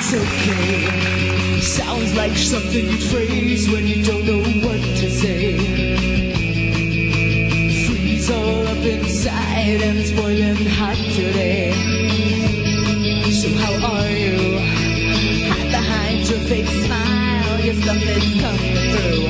It's okay. Sounds like something you'd phrase when you don't know what to say. Freeze all up inside and it's boiling hot today. So how are you? Hide behind your fake smile, your stuff is coming through.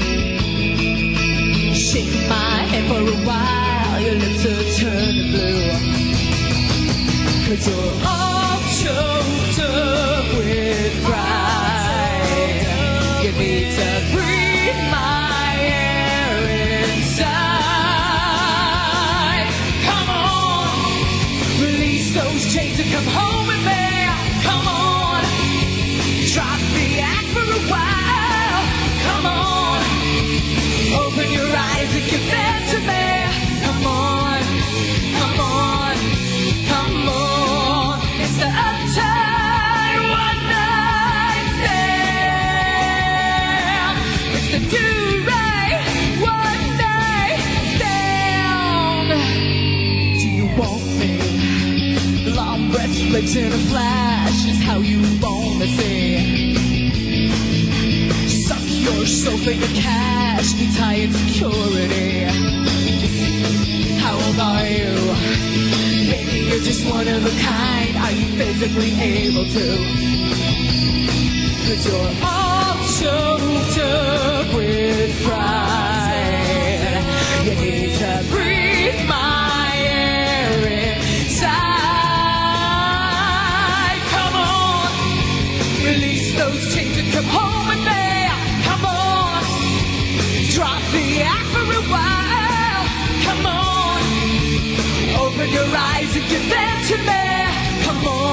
Shake my hand for a while, your lips are turning blue. 'Cause you're all choked up with pride. You need to breathe my air inside. Come on, release those chains and come home with me. Come on, drop the act for a while. Come on, open your eyes and give in to me. Come on, come on, come on. It's the uptight one night stand. It's the do-right one night stand. Do you want me? Long breath flicks in a flash is how you wanna see. Suck your soul for your cash, needs high insecurity. How old are you? Maybe you're just one of a kind. Are you physically able to? 'Cause you're all choked up with pride. You need to breathe my air inside. Come on, release those chains and come home with me. Come on, drop the act for a while. Come on, open your eyes and give in to me. Come on.